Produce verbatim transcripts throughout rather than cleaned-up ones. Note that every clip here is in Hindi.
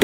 तो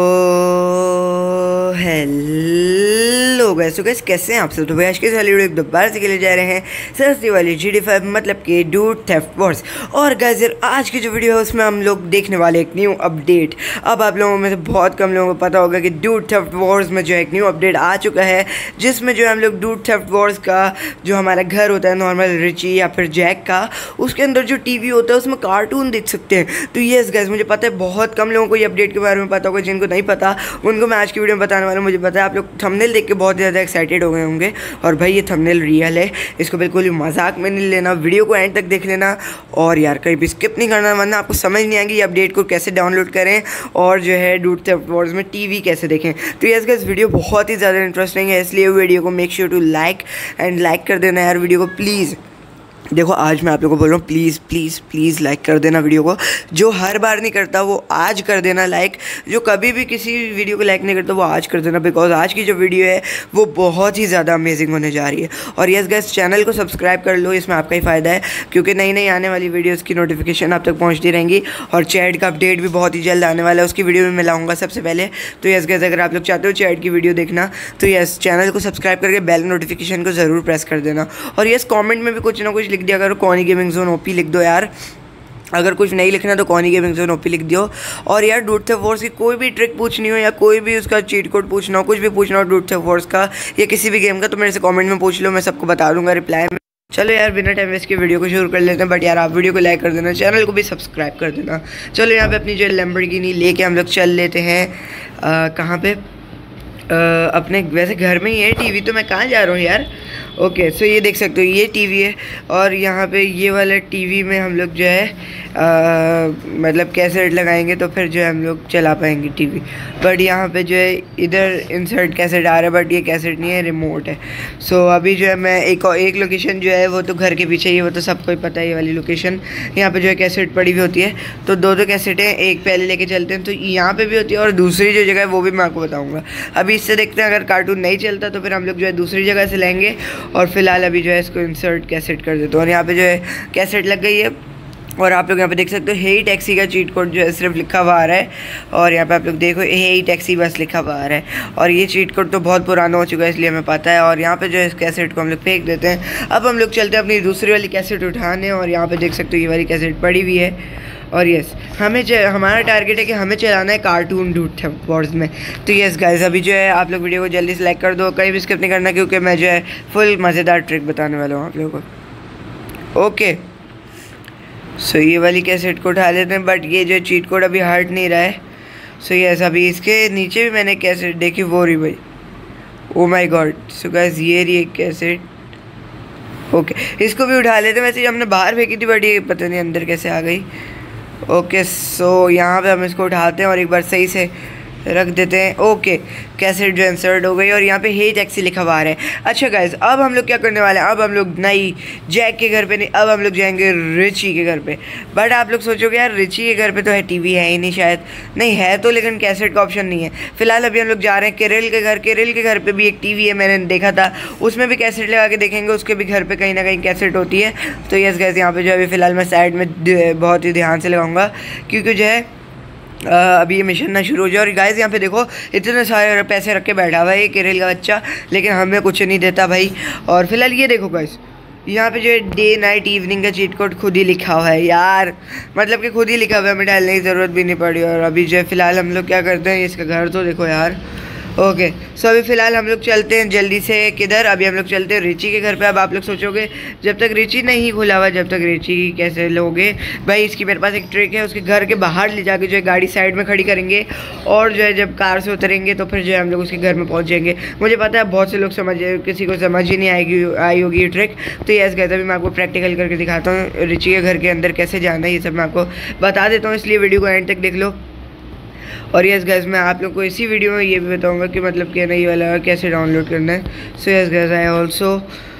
हेलो गाइस, तो गाइस कैसे हैं आप सब। तो भाई आज के वाली वीडियो दोबारा से के लिए जा रहे हैं सस्ती वाली जी डी फाइव मतलब कि डूड थेफ्ट वॉर्स। और गाइस यार आज की जो वीडियो है उसमें हम लोग देखने वाले एक न्यू अपडेट। अब आप लोगों में से बहुत कम लोगों को पता होगा कि डूड थेफ्ट वॉर्स में जो है एक न्यू अपडेट आ चुका है, जिसमें जो है हम लोग डूड थेफ्ट वॉर्स का जो हमारा घर होता है नॉर्मल रिची या फिर जैक का, उसके अंदर जो टीवी होता है उसमें कार्टून देख सकते हैं। तो यस गाइस, मुझे पता है बहुत कम लोगों को ये अपडेट के बारे में पता होगा, जिनको नहीं पता उनको मैं आज की वीडियो में बताने वाला हूँ। मुझे पता है आप लोग थंबनेल देख के बहुत ज़्यादा एक्साइटेड हो गए होंगे, और भाई ये थंबनेल रियल है, इसको बिल्कुल भी मजाक में नहीं लेना, वीडियो को एंड तक देख लेना और यार कहीं भी स्किप नहीं करना, वरना आपको समझ नहीं आएगी ये अपडेट को कैसे डाउनलोड करें और जो है डूड थेफ्ट वॉर्स में टीवी कैसे देखें। तो यस गाइस वीडियो बहुत ही ज़्यादा इंटरेस्टिंग है, इसलिए वीडियो को make sure to like and like कर देना यार वीडियो को प्लीज़। देखो आज मैं आप लोगों को बोल रहा हूँ प्लीज़ प्लीज़ प्लीज़ लाइक कर देना वीडियो को, जो हर बार नहीं करता वो आज कर देना लाइक, जो कभी भी किसी वीडियो को लाइक नहीं करता वो आज कर देना, बिकॉज आज की जो वीडियो है वो बहुत ही ज़्यादा अमेजिंग होने जा रही है। और यस गाइस चैनल को सब्सक्राइब कर लो, इसमें आपका ही फ़ायदा है, क्योंकि नई नई आने वाली वीडियोज़ की नोटिफिकेशन आप तक पहुँचती रहेंगी। और चैट का अपडेट भी बहुत ही जल्द आने वाला है, उसकी वीडियो में मैं लाऊंगा सबसे पहले। तो यस गाइस अगर आप लोग चाहते हो चैट की वीडियो देखना तो यस चैनल को सब्सक्राइब करके बेल नोटिफिकेशन को ज़रूर प्रेस कर देना। और यस कॉमेंट में भी कुछ ना कुछ लिख दिया करो, कौनी गेमिंग जोन ओपी लिख दो यार, अगर कुछ नहीं लिखना तो कौनी गेमिंग जोन ओपी लिख दियो। और यार डूड थेफ्ट वॉर्स की कोई भी ट्रिक पूछनी हो या कोई भी उसका चीट कोड पूछना हो, कुछ भी पूछना हो डूड थेफ्ट वॉर्स का या किसी भी गेम का, तो मेरे से कमेंट में पूछ लो, मैं सबको बता दूंगा रिप्लाई में। चलो यार बिना टाइम वेस्ट के वीडियो को शुरू कर लेते हैं, बट यार आप वीडियो को लाइक कर देना, चैनल को भी सब्सक्राइब कर देना। चलो यहाँ पे अपनी जो लैम्बोर्गिनी लेके हम लोग चल लेते हैं कहाँ पे, आ, अपने वैसे घर में ही है टीवी, तो मैं कहाँ जा रहा हूँ यार। ओके सो ये देख सकते हो ये टीवी है, और यहाँ पे ये वाला टीवी में हम लोग जो है आ, मतलब कैसेट लगाएंगे तो फिर जो है हम लोग चला पाएंगे टीवी। बट यहाँ पे जो है इधर इंसर्ट कैसेट आ रहा है, बट ये कैसेट नहीं है, रिमोट है। सो so, अभी जो है मैं एक एक लोकेशन जो है वो तो घर के पीछे ही है, वो तो सबको ही पता है ये वाली लोकेशन। यहाँ पे जो है कैसेट पड़ी हुई होती है, तो दो दो कैसेट हैं, एक पहले लेके चलते हैं, तो यहाँ पे भी होती है और दूसरी जो जगह है वो भी मैं आपको बताऊँगा। अभी इससे देखते हैं, अगर कार्टून नहीं चलता तो फिर हम लोग जो है दूसरी जगह से लेंगे, और फिलहाल अभी जो है इसको इंसर्ट कैसेट कर देते हैं। और यहाँ पे जो है कैसेट लग गई है, और आप लोग यहाँ पे देख सकते हो हे टैक्सी का चीट कोड जो है सिर्फ लिखा हुआ आ रहा है, और यहाँ पे आप लोग देखो हे टैक्सी बस लिखा हुआ आ रहा है। और ये चीट कोड तो बहुत पुराना हो चुका है इसलिए हमें पता है। और यहाँ पे जो है इस कैसेट को हम लोग फेंक देते हैं। अब हम लोग चलते हैं अपनी दूसरी वाली कैसेट उठाने, और यहाँ पे देख सकते हो ये वाली कैसेट पड़ी हुई है। और यस हमें हमारा टारगेट है कि हमें चलाना है कार्टून डूड थेफ्ट वॉर्स में। तो यस गाइस अभी जो है आप लोग वीडियो को जल्दी से लाइक कर दो, कहीं भी स्किप नहीं करना, क्योंकि मैं जो है फुल मज़ेदार ट्रिक बताने वाला हूँ आप लोगों को। ओके सो so, ये वाली कैसेट को उठा लेते हैं, बट ये जो चीट कोड अभी हट नहीं रहा है। सो so, यस अभी इसके नीचे भी मैंने कैसेट देखी, वो रही भाई, oh my god. So guys ये रही एक कैसेट, ओके okay, इसको भी उठा लेते हैं। वैसे हमने बाहर फेंकी थी, बट ये पता नहीं अंदर कैसे आ गई। ओके सो यहाँ पे हम इसको उठाते हैं और एक बार सही से रख देते हैं। ओके कैसेट जो इंसर्ट हो गई, और यहाँ पे हे टैक्सी लिखा हुआ है। अच्छा गाइस अब हम लोग क्या करने वाले हैं, अब हम लोग नई जैक के घर पे नहीं, अब हम लोग जाएंगे रिची के घर पे। बट आप लोग सोचोगे यार रिची के घर पे तो है टीवी है ही नहीं, शायद नहीं है तो, लेकिन कैसेट का ऑप्शन नहीं है। फिलहाल अभी हम लोग जा रहे हैं केरल के घर। केरल के घर पे भी एक टीवी है, मैंने देखा था, उसमें भी कैसेट लगा के देखेंगे, उसके भी घर पे कहीं ना कहीं कैसेट होती है। तो यस गाइस यहाँ पे जो है अभी फ़िलहाल मैं साइड में बहुत ही ध्यान से लगाऊंगा, क्योंकि जो है Uh, अभी ये मिशन ना शुरू हो जाए। और गाइस यहाँ पे देखो इतने सारे पैसे रख के बैठा हुआ है ये केरल का बच्चा, लेकिन हमें कुछ नहीं देता भाई। और फिलहाल ये देखो गाइस यहाँ पे जो है डे नाइट इवनिंग का चीट कोड खुद ही लिखा हुआ है यार, मतलब कि खुद ही लिखा हुआ है, हमें डालने की ज़रूरत भी नहीं पड़ी। और अभी जो है फिलहाल हम लोग क्या करते हैं, इसका घर तो देखो यार। ओके सो अभी फ़िलहाल हम लोग चलते हैं जल्दी से किधर, अभी हम लोग चलते हैं रिची के घर पे। अब आप लोग सोचोगे जब तक रिची नहीं खुला हुआ, जब तक रिची कैसे लोगे भाई, इसकी मेरे पास एक ट्रिक है। उसके घर के बाहर ले जाके जो है गाड़ी साइड में खड़ी करेंगे, और जो है जब कार से उतरेंगे तो फिर जो है हम लोग उसके घर में पहुँचेंगे। मुझे पता है बहुत से लोग समझ किसी को समझ ही नहीं आएगी आई होगी ये ट्रिक, तो यस गाइस अभी मैं आपको प्रैक्टिकल करके दिखाता हूँ रिची के घर के अंदर कैसे जाना है, ये सब मैं आपको बता देता हूँ, इसलिए वीडियो को एंड तक देख लो। और यस गाइस मैं आप लोग को इसी वीडियो में ये भी बताऊंगा कि मतलब कि नहीं वाला कैसे डाउनलोड करना है। So yes guys I also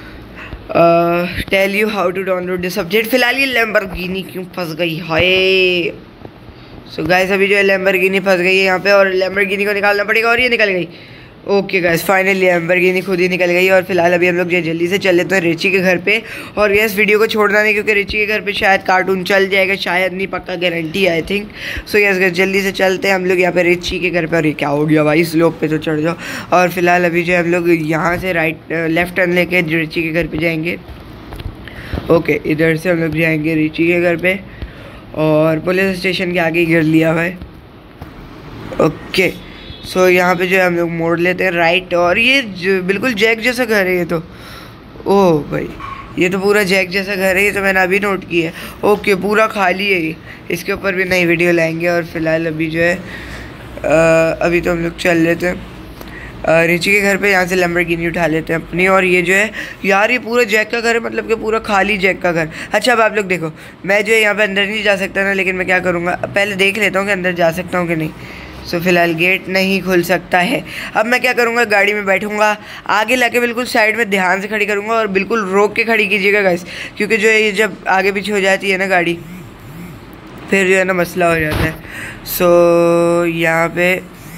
tell you how to download this update. फिलहाल ये लैम्बोर्गिनी क्यों फंस गई है। सो गाइस अभी जो है लैम्बोर्गिनी फंस गई है यहाँ पे, और लैम्बोर्गिनी को निकालना पड़ेगा, और ये निकल गई। ओके गाइस, फाइनली लैम्बोर्गिनी खुद ही निकल गई और फिलहाल अभी हम लोग जो जल्दी से चल लेते हैं रिची के घर पे। और ये इस वीडियो को छोड़ना नहीं क्योंकि रिची के घर पे शायद कार्टून चल जाएगा, शायद नहीं, पक्का guarantee I think. So yes guys, जल्दी से चलते हैं हम लोग यहाँ पे रिची के घर पे। और ये क्या हो गया भाई, इस लोग पे तो चढ़ जाओ। और फिलहाल अभी जो हम लोग यहाँ से राइट लेफ्ट टर्न लेके रिची के घर पर जाएंगे। ओके, इधर से हम लोग जाएंगे रिची के घर पे और पुलिस स्टेशन के आगे गिर लिया भाई। ओके, सो so, यहाँ पे जो है हम लोग मोड़ लेते हैं राइट। और ये बिल्कुल जैक जैसा घर है ये तो। ओह भाई, ये तो पूरा जैक जैसा घर है, ये तो मैंने अभी नोट किया है। ओके, पूरा खाली है ये, इसके ऊपर भी नई वीडियो लाएंगे। और फिलहाल अभी जो है आ, अभी तो हम लोग चल लेते हैं रिची के घर पे, यहाँ से लैम्बोर्गिनी उठा लेते हैं अपनी। और ये जो है यार, ये पूरा जैक का घर है, मतलब कि पूरा खाली जैक का घर। अच्छा, अब आप लोग देखो, मैं जो है यहाँ पे अंदर नहीं जा सकता ना, लेकिन मैं क्या करूँगा, पहले देख लेता हूँ कि अंदर जा सकता हूँ कि नहीं। सो so, फिलहाल गेट नहीं खुल सकता है। अब मैं क्या करूँगा, गाड़ी में बैठूँगा, आगे लाके बिल्कुल साइड में ध्यान से खड़ी करूँगा और बिल्कुल रोक के खड़ी कीजिएगा गाइस, क्योंकि जो है ये जब आगे पीछे हो जाती है ना गाड़ी, फिर जो है ना मसला हो जाता है। सो so, यहाँ पे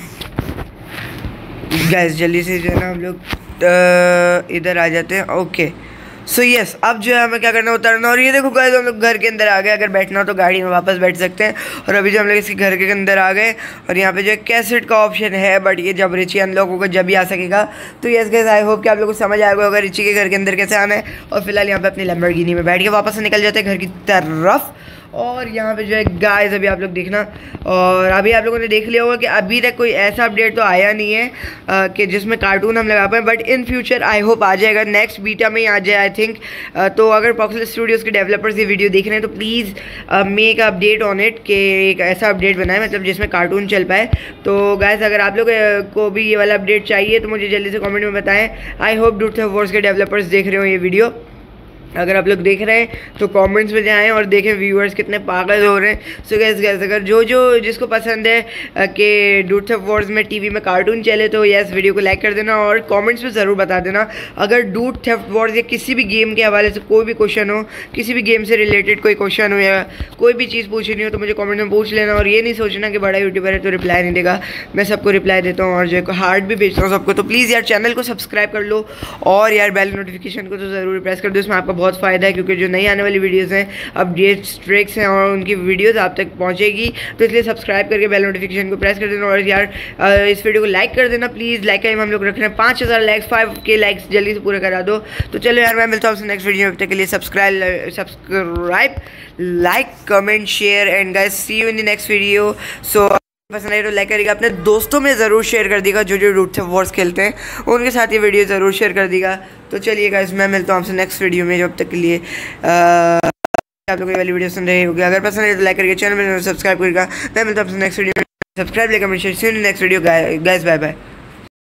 गाइस जल्दी से जो है ना हम लोग इधर आ जाते हैं। ओके, सो यस, अब जो है हमें क्या करना है, उतरना। और ये देखो गाइस, हम लोग घर के अंदर आ गए। अगर बैठना हो तो गाड़ी में वापस बैठ सकते हैं। और अभी जो हम लोग इसके घर के अंदर आ गए और यहाँ पे जो है कैसेट का ऑप्शन है, बट ये जब रिची अनलॉक होगा जब भी आ सकेगा। तो यस गाइस, आई होप कि आप लोगों को समझ आएगा अगर रिची के घर के अंदर कैसे आना है। और फिलहाल यहाँ पे अपनी लैम्बोर्गिनी में बैठ के वापस से निकल जाते हैं घर की तरफ। और यहाँ पे जो है गाइस, अभी आप लोग देखना, और अभी आप लोगों ने देख लिया होगा कि अभी तक कोई ऐसा अपडेट तो आया नहीं है आ, कि जिसमें कार्टून हम लगा पाएँ, but in future I hope आ जाएगा, नेक्स्ट बीटा में ही आ जाए आई थिंक। तो अगर पॉक्सल स्टूडियोज़ के डेवलपर्स ये वीडियो देख रहे हैं तो please make update on it, कि एक ऐसा अपडेट बनाए मतलब जिसमें कार्टून चल पाए। तो गाइस, अगर आप लोग को भी ये वाला अपडेट चाहिए तो मुझे जल्दी से कॉमेंट में बताएं। I hope dude theft wars के डेवलपर्स देख रहे हो ये वीडियो। अगर आप लोग देख रहे हैं तो कमेंट्स में जाएं और देखें व्यूअर्स कितने पागल हो रहे हैं। सो गैस गैस अगर जो जो जिसको पसंद है कि डूड थेफ्ट वॉर्स में टीवी में कार्टून चले तो यस वीडियो को लाइक कर देना और कमेंट्स में ज़रूर बता देना। अगर डूड थेफ्ट वॉर्स या किसी भी गेम के हवाले से कोई भी क्वेश्चन हो, किसी भी गेम से रिलेटेड कोई क्वेश्चन हो या कोई भी चीज़ पूछनी हो तो मुझे कॉमेंट में पूछ लेना। और ये नहीं सोचना कि बड़ा यूट्यूबर है तो रिप्लाई नहीं देगा, मैं सबको रिप्लाई देता हूँ और जो हार्ट भी भेजता हूँ सबको। तो प्लीज़ यार चैनल को सब्सक्राइब कर लो और यार बेल नोटिफिकेशन को तो ज़रूर प्रेस कर दो, इसमें आपका बहुत फ़ायदा है क्योंकि जो नई आने वाली वीडियोस हैं, अपडेट्स, ट्रिक्स हैं और उनकी वीडियोस आप तक पहुंचेगी। तो इसलिए सब्सक्राइब करके बेल नोटिफिकेशन को प्रेस कर देना और यार इस वीडियो को लाइक कर देना प्लीज़। लाइक टाइम हम लोग रख रहे हैं पाँच हज़ार लाइक्स, फाइव के लाइक्स जल्दी से पूरे करा दो। तो चलो यार, मैं मिलता हूँ आपसे नेक्स्ट वीडियो में, तब तक के लिए subscribe subscribe like comment share and guys see you in the next video. So पसंद आए तो लाइक करिएगा, अपने दोस्तों में ज़रूर शेयर कर देगा जो जो डूड थेफ्ट वॉर्स खेलते हैं उनके साथ ये वीडियो ज़रूर शेयर कर देगा। तो चलिए गाइस, मैं मिलता हूँ आपसे नेक्स्ट वीडियो में, जब तक के लिए आप लोग ये वाली वीडियो सुन रहे होगी। अगर पसंद है तो लाइक करिएगा, चैनल में सब्सक्राइब करिएगा। मैं मिलता हूँ आपसे नेक्स्ट वीडियो में, subscribe like comment share, see you in next video guys, bye bye.